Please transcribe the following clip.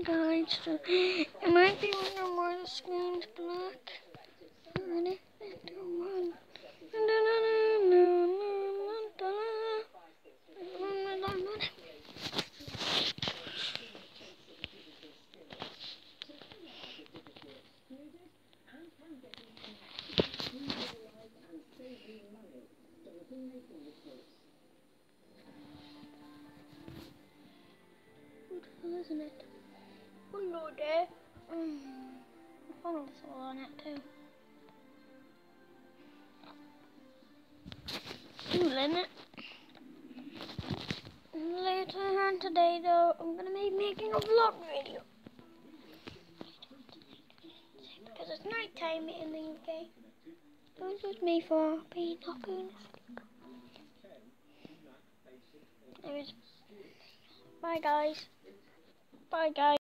guys, so it might be wondering why the screen's black. Ready? 2, 1. Beautiful, isn't it? Hello there. The funnel's all on it too. Cool, isn't it? Later on today though, I'm gonna be making a vlog video. Because it's night time in the UK. Don't judge me for being not being asleep. Anyways, bye guys. Bye guys.